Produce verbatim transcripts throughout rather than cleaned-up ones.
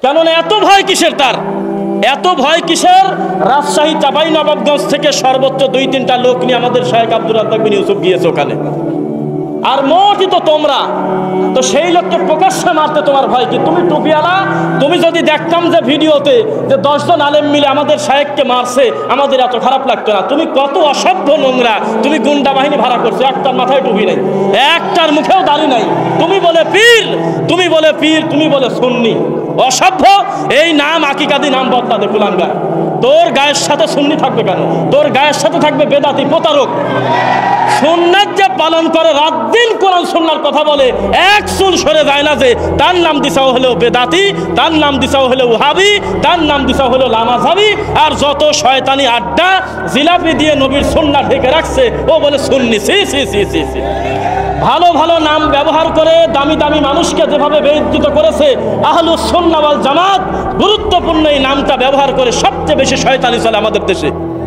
কেননা এত ভয় কিসের তার, এত ভয় কিসের? রাজশাহী চাঁপাই নবাবগঞ্জ থেকে সর্বোচ্চ দুই তিনটা লোক নিয়ে আমাদের শায়েখ আব্দুর রাজ্জাক বিন ইউসুফ গিয়েছে ওখানে, আর মোটই তো তোমরা তো সেই লোককে প্রকাশ্যে মারতে তোমার ভয় কি? তুমি টুপিওয়ালা, তুমি যদি দেখতাম যে ভিডিওতে যে দশজন আলেম মিলে আমাদের শায়েখকে মারছে, আমাদের এত খারাপ লাগতো না। তুমি কত অসভ্য নোংরা, তুমি গুন্ডা বাহিনী ভাড়া করছো, একটার মাথায় টুপি নেই, একটার মুখেও দাড়ি নাই, তুমি বলে পীর, তুমি বলে পীর, তুমি বলে সুন্নি, অসভ্য। এই নাম আকিকাদি নাম বদলা দে কুলাঙ্গার। তোর গায়ের সাথে সুন্নি থাকবে কেন? তোর গায়ের সাথে থাকবে বেদাতি প্রতারক। সুন্নাত যে পালন করে, রাত দিন কোরআন সুন্নাহর কথা বলে, এক চুল সরে যায় না যে তার নাম দিশাও হলো বেদাতি, তার নাম দিশাও হলো ওহাবি, তার নাম দিশাও হলো লামাজাবি। আর যত শয়তানি আড্ডা জিলাপি দিয়ে নবীর সুন্নাহ ঢেকে রাখছে, ও বলে সুন্নি। সি সি সি সি সি ভালো ভালো নাম ব্যবহার করে দামি দামি মানুষকে যেভাবে বেইজ্জত করেছে আহলুস সুন্নাহ ওয়াল জামাত, গুরুত্বপূর্ণ এই নামটা ব্যবহার করে সবচেয়ে বেশি শয়তানি চলে আমাদের দেশে।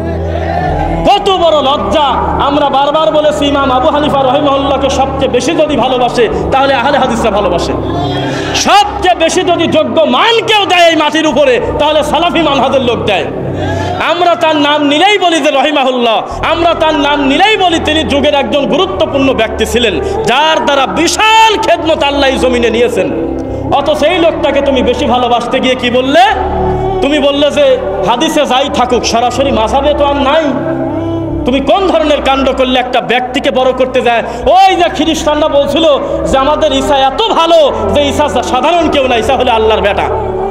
কত বড় লজ্জা! আমরা বারবার বলেছি ইমাম আবু হানিফা রাহিমাহুল্লাহকে সবচেয়ে বেশি যদি ভালোবাসে তাহলে আহলে হাদিসরা ভালোবাসে। সবচেয়ে বেশি যদি যোগ্য মান কেউ দেয় এই মাটির উপরে তাহলে সালাফি মানহাজের লোক দেয়। আমরা তার নাম নিলেই বলি যে রহিমাহুল্লাহ, আমরা তার নাম নিলেই বলি তিনি যুগের একজন গুরুত্বপূর্ণ ব্যক্তি ছিলেন, যার দ্বারা বিশাল খেদমত আল্লাহ এই জমিনে নিয়েছেন। অত সেই লোকটাকে তুমি বেশি ভালোবাসতে গিয়ে কি বললে? তুমি বললে যে হাদিসে যাই থাকুক, সরাসরি মাযহাবে তো আর নাই। তুমি কোন ধরনের কাণ্ড করলে? একটা ব্যক্তিকে বড় করতে যায়। ওই যে খ্রিস্টানরা বলছিল যে আমাদের ঈসা এত ভালো যে ঈসা সাধারণ কেউ না, ঈসা হলে আল্লাহর বেটা।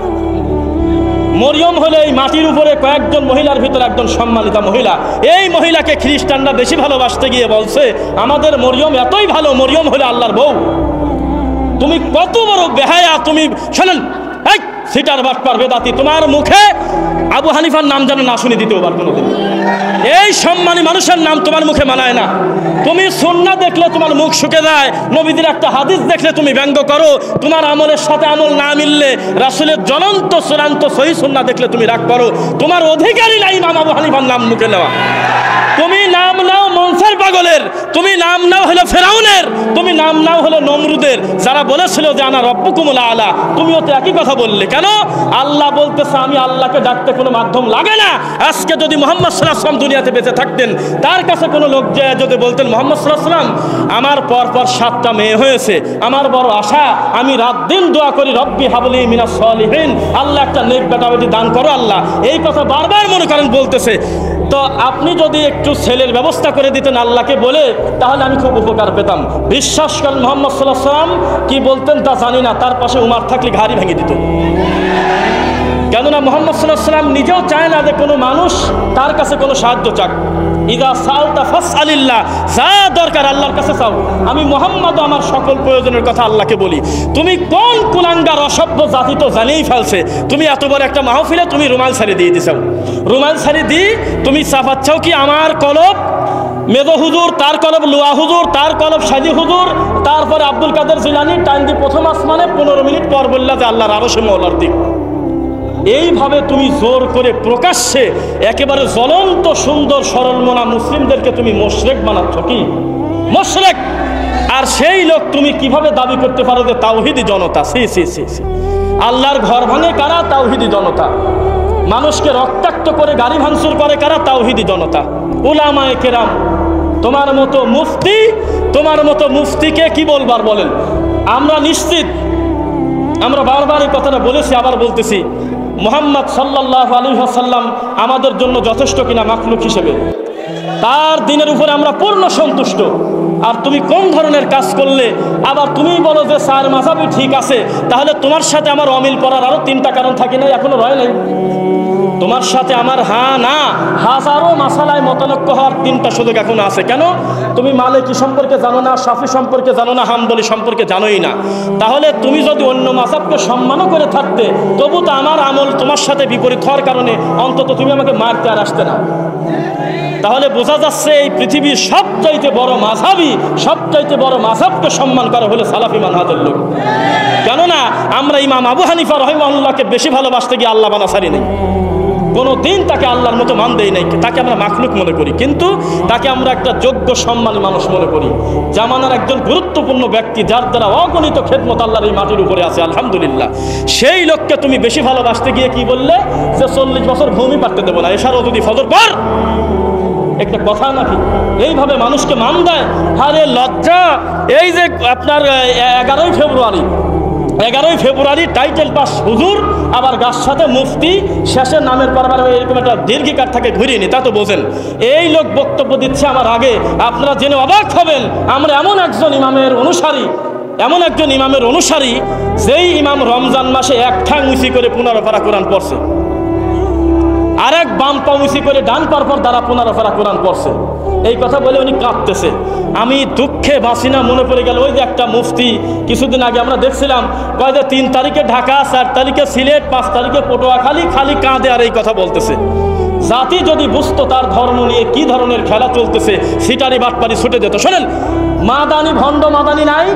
মরিয়ম হলে এই মাটির উপরে কয়েকজন মহিলার ভিতরে একজন সম্মানিতা মহিলা। এই মহিলাকে খ্রিস্টানরা বেশি ভালোবাসতে গিয়ে বলছে আমাদের মরিয়ম এতই ভালো, মরিয়ম হলে আল্লাহর বউ। তুমি কত বড় বেহায়া! তুমি শোনেন, এই সিটার বাটপার বেদাতি, তোমার মুখে আবু হানিফার নাম যেন না শুনি দ্বিতীয়বার কোনোদিন। এই সম্মানী মানুষের নাম তোমার মুখে মানায় না। তুমি সুন্নাহ দেখলে তোমার মুখ শুকে যায়, নবীদের একটা হাদিস দেখলে তুমি ব্যঙ্গ করো, তোমার আমলের সাথে আমল না মিললে রাসূলের জ্বলন্ত চূড়ান্ত সহিহ সুন্নাহ দেখলে তুমি রাগ করো। তোমার অধিকারই নাই ইমাম আবু হানিফার নাম মুখে নেওয়া। তুমি নাম নাও মনসার পাগলের, তুমি নাম নাও হলো ফেরাউনের, তুমি নাম নাও হলো নমরুদের, যারা বলেছিল যে আনা রব্বুকুমুল আলা। তুমিও তো একই কথা বললে কেন? আল্লাহ বলতেছে আমি আল্লাহকে ডাকতে কোনো মাধ্যম লাগে না। আজকে যদি মুহাম্মদ সাল্লাল্লাহু আলাইহি ওয়াসাল্লাম দুনিয়াতে বেঁচে থাকতেন, তার কাছে কোনো লোক যে যদি বলতেন মুহাম্মদ সাল্লাল্লাহু আলাইহি ওয়াসাল্লাম আমার পর পর সাতটা মেয়ে হয়েছে, আমার বড় আশা, আমি রাত দিন দোয়া করি রব্বি হাবলি মিনাস সলিহিন, আল্লাহ একটা নেক বেটা বেটি দান করো আল্লাহ, এই কথা বারবার মনে করেন বলতেছে। তো আপনি যদি একটু ছেলের ব্যবস্থা করে দিতেন আল্লাহকে বলে, তাহলে আমি খুব উপকার পেতাম। বিশ্বাস করেন মুহাম্মদ সাল্লাল্লাহু আলাইহি ওয়াসাল্লাম কি বলতেন তা জানি না, তার পাশে উমার থাকলে ঘাড়ি ভেঙে দিত। কেননা মুহাম্মদ সাল্লাল্লাহু আলাইহি ওয়াসাল্লাম নিজেও চায় না যে কোনো মানুষ তার কাছে কোনো সাহায্য চাক। ইদা সালতা ফাসআলিল্লাহ, যা দরকার আল্লাহর কাছে চাও। আমি মুহাম্মদ আমার সকল প্রয়োজনের কথা আল্লাহকে বলি। তুমি কোন কুলাঙ্গার অসভ্য জাতি তো জানিয়েই ফেলছে। তুমি এত বড় একটা মাহফিলে তুমি রুমাল ছাড়ি দিয়ে দিছাও, রুমাল ছাড়ি দিয়ে তুমি চাপাচ্ছাও কি আমার কলব মেদো হুজুর, তার কলব লুয়া হুজুর, তার কলব সাজি হুজুর, তারপরে আব্দুল কাদের জিলানী টাইম দি প্রথম আসমানে পনেরো মিনিট পর বললা যে আল্লাহর আরশে মওলার দিক। এইভাবে তুমি জোর করে প্রকাশ্যে একেবারে জ্বলন্ত সুন্দর সরল মনা মুসলিমদেরকে তুমি মুশরিক বানাচ্ছ। কি মুশরিক? আর সেই লোক তুমি কিভাবে দাবি করতে পারো যে তাওহীদি জনতা? সি সি সি সি আল্লাহর ঘর ভাঙে কারা? তাওহীদি জনতা। মানুষকে রক্তাক্ত করে গাড়ি ভাঙচুর করে কারা? তাওহীদি জনতা। উলামায়ে কেরাম, তোমার মতো মুফতি, তোমার মতো মুফতিকে কি বলবার বলেন? আমরা নিশ্চিত, আমরা বারবার এই কথাটা বলেছি, আবার বলতেছি, মুহাম্মদ সাল্লাল্লাহু আলাইহি ওয়াসাল্লাম আমাদের জন্য যথেষ্ট কিনা মাখলুক হিসেবে, তার দিনের উপরে আমরা পূর্ণ সন্তুষ্ট। আর তুমি কোন ধরনের কাজ করলে আবার তুমি বলো যে চার মাযহাবই ঠিক আছে, তাহলে তোমার সাথে আমার অমিল পড়ার আরো তিনটা কারণ থাকে নাই, এখনো রয় নাই। তোমার সাথে আমার হা না হাজারো মাসালায় মতানৈক্য হওয়ার তিনটা সুযোগ এখনো আছে। কেন? তুমি মালিকি সম্পর্কে জানো না, শাফি সম্পর্কে জানো না, হাম্বলি সম্পর্কে জানোই না। তাহলে তুমি যদি অন্য মাযহাবকে সম্মানও করে থাকতে, তবু তো আমার আমল তোমার সাথে বিপরীত হওয়ার কারণে অন্তত তুমি আমাকে মারতে আর আসতে না। তাহলে বোঝা যাচ্ছে এই পৃথিবীর সবচাইতে বড় মাযহাবই, সবচাইতে বড় মাযহাবকে সম্মান করা হলো সালাফি মানহাজের লোক। কেননা আমরা ইমাম আবু হানিফা রাহিমাহুল্লাহকে বেশি ভালোবাসতে গিয়ে আল্লাহ বানা ছাড়ি নেই। কোনো দিন তাকে আল্লাহর মতো মান দেই নাই, তাকে আমরা মাখলুক মনে করি, কিন্তু তাকে আমরা একটা যোগ্য সম্মানী মানুষ মনে করি। জামানার একজন গুরুত্বপূর্ণ ব্যক্তি, যার দ্বারা অগণিত খেদমত আল্লাহর এই মাটির উপরে আছে আলহামদুলিল্লাহ, সেই লোককে তুমি বেশি ভালোবাসতে গিয়ে কি বললে যে চল্লিশ বছর ঘুমই পারতে দেবো না, এছাড়াও যদি ফজর পর, একটা কথা নাকি? এইভাবে মানুষকে মান দেয়। আরে লজ্জা! এই যে আপনার এগারোই ফেব্রুয়ারি এগারোই ফেব্রুয়ারি টাইটেল পাস হুজুর, আবার গাছ সাথে মুফতি, শেষের নামের পর এরকম একটা দীর্ঘিকার থাকে ঘুরিয়ে নি, তা তো বোঝেন। এই লোক বক্তব্য দিচ্ছে আমার আগে, আপনারা জেনে অবাক হবেন আমরা এমন একজন ইমামের অনুসারী, এমন একজন ইমামের অনুসারী যেই ইমাম রমজান মাসে এক ঠাং উঁচি করে পনেরো পারা কোরআন পড়ছে, আর এক বাম পা উঁচি করে ডান পার পর দ্বারা পনেরো পারা কোরআন পড়ছে। এই কথা বলে উনি কাঁদতেছে। আমি দুঃখে বাঁচি না, মনে পড়ে গেল ওই যে একটা মুফতি কিছুদিন আগে আমরা দেখছিলাম, কয় যে তিন তারিখে ঢাকা, চার তারিখে সিলেট, পাঁচ তারিখে পটুয়াখালী, খালি কাঁদে আর এই কথা বলতেছে। জাতি যদি বুঝতো তার ধর্ম নিয়ে কি ধরনের খেলা চলতেছে, সিটারি বাটপারি ছুটে যেত। শোনেন, মাদানি ভণ্ড মাদানি নাই,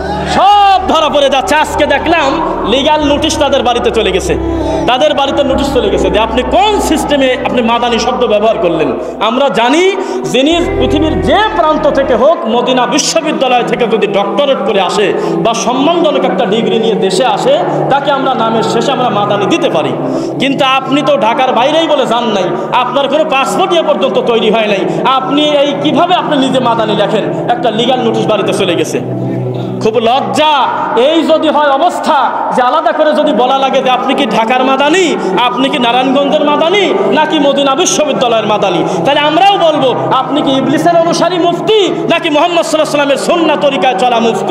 সব ধরা পড়ে যাচ্ছে। আজকে দেখলাম লিগ্যাল নোটিশ তাদের বাড়িতে চলে গেছে, তাদের বাড়িতে নোটিশ চলে গেছে যে আপনি কোন সিস্টেমে আপনি মাদানি শব্দ ব্যবহার করলেন। আমরা জানি যিনি পৃথিবীর যে প্রান্ত থেকে হোক, মদিনা বিশ্ববিদ্যালয় থেকে যদি ডক্টরেট করে আসে বা সম্মানজনক একটা ডিগ্রি নিয়ে দেশে আসে, তাকে আমরা নামের শেষে আমরা মাদানি দিতে পারি। কিন্তু আপনি তো ঢাকার বাইরেই বলে যান নাই, আপনার কোনো পাসপোর্ট এ পর্যন্ত তৈরি হয় নাই, আপনি এই কিভাবে আপনি নিজে মাদানি লেখেন? একটা লিগ্যাল নোটিশ বাড়িতে চলে গেছে। খুব লজ্জা। এই যদি হয় অবস্থা যে আলাদা করে যদি বলা লাগে যে আপনি কি ঢাকার মাদানি, আপনি কি নারায়ণগঞ্জের মাদানি, নাকি মদিনা বিশ্ববিদ্যালয়ের মাদানি, তাহলে আমরাও বলবো আপনি কি ইবলিসের অনুসারী মুফতি, নাকি মুহাম্মদ সাল্লাল্লাহু আলাইহি ওয়াসাল্লামের সুন্নাহ তরিকায় চলা মুফতি?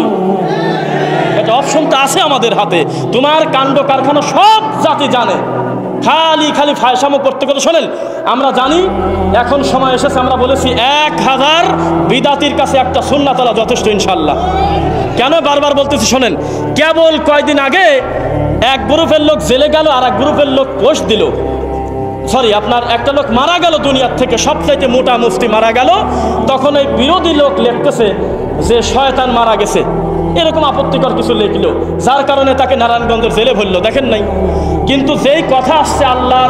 এটা অপশন তো আছে আমাদের হাতে। তোমার কাণ্ড কারখানা সব জাতি জানে, খালি খালি ফায়সামো করতে করতে। শোনেন, আমরা জানি এখন সময় এসেছে, আমরা বলেছি এক হাজার বিদাতির কাছে একটা সুন্নাহ তালা যথেষ্ট ইনশাল্লাহ। কেন বারবার বলতেছি? শোনেন, কেবল কয়দিন আগে এক গ্রুপের লোক জেলে গেল, আর এক গ্রুপের লোক পোস্ট দিল, সরি আপনার একটা লোক মারা গেল দুনিয়ার থেকে, সবচাইতে মোটা মুফতি মারা গেল। তখন এই বিরোধী লোক লিখতেছে যে শয়তান মারা গেছে, এরকম আপত্তিকর কিছু লিখলো, যার কারণে তাকে নারায়ণগঞ্জের জেলে ভরলো। দেখেন নাই? কিন্তু যেই কথা আসছে আল্লাহর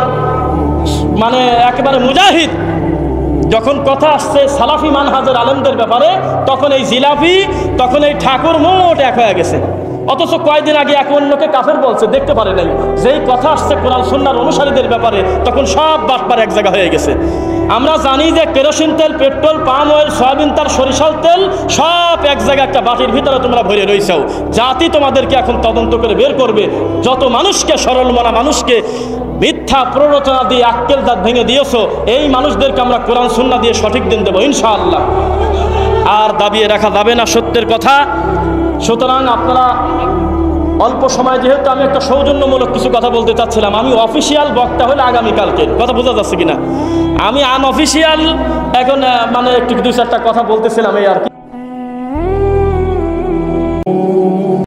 মানে একেবারে মুজাহিদ, যখন কথা আসছে সালাফি মানহাজের আলেমদের ব্যাপারে, তখন এই জিলাপি, তখন এই ঠাকুর মোট এক হয়ে গেছে। অথচ কয়েকদিন আগে এক অন্যকে কাফের বলছে, দেখতে পারে নাই। যেই কথা আসছে কোরআন সুন্নাহর অনুসারীদের ব্যাপারে, তখন সব বাটপার এক জায়গা হয়ে গেছে। আমরা জানি যে কেরোসিন তেল, পেট্রোল, পাম অয়েল, সয়াবিন তেল, সরিষার তেল সব এক জায়গায় একটা বাটির ভিতরে তোমরা ভরে রয়েছাও। জাতি তোমাদেরকে এখন তদন্ত করে বের করবে। যত মানুষকে, সরল মনা মানুষকে মিথ্যা প্ররোচনা দিয়ে আক্কেল দাঁত ভেঙে দিয়েছো, এই মানুষদেরকে আমরা কোরআন সুন্নাহ দিয়ে সঠিক দিন দেবো ইনশাআল্লাহ। আর দাবিয়ে রাখা যাবে না সত্যের কথা। সুতরাং আপনারা অল্প সময়, যেহেতু আমি একটা সৌজন্যমূলক কিছু কথা বলতে চাচ্ছিলাম, আমি অফিসিয়াল বক্তা হলে আগামীকালকে কথা বোঝা যাচ্ছে কিনা, আমি আনঅফিসিয়াল এখন মানে একটু দুই চারটা কথা বলতেছিলাম এই আর কি।